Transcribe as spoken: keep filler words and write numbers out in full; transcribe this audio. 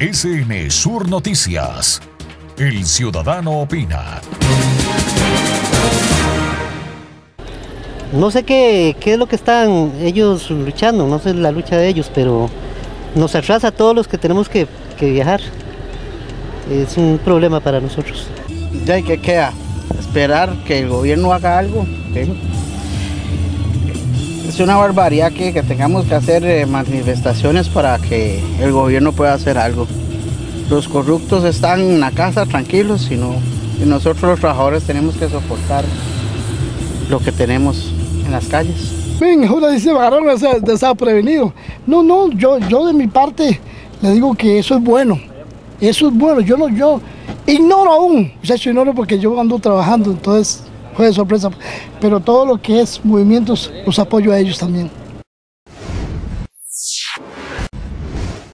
S N Sur Noticias. El ciudadano opina. No sé qué, qué es lo que están ellos luchando, no sé la lucha de ellos, pero nos atrasa a todos los que tenemos que, que viajar. Es un problema para nosotros. Ya, ¿qué queda? Esperar que el gobierno haga algo. ¿Sí? Es una barbaridad que, que tengamos que hacer eh, manifestaciones para que el gobierno pueda hacer algo. Los corruptos están en la casa tranquilos y, no, y nosotros los trabajadores tenemos que soportar lo que tenemos en las calles. Bien, ahora dice varón estaba prevenido. No, no, yo, yo de mi parte le digo que eso es bueno. Eso es bueno, yo no, yo ignoro aún, o sea, yo ignoro porque yo ando trabajando, entonces fue de sorpresa. Pero todo lo que es movimientos, los apoyo a ellos también.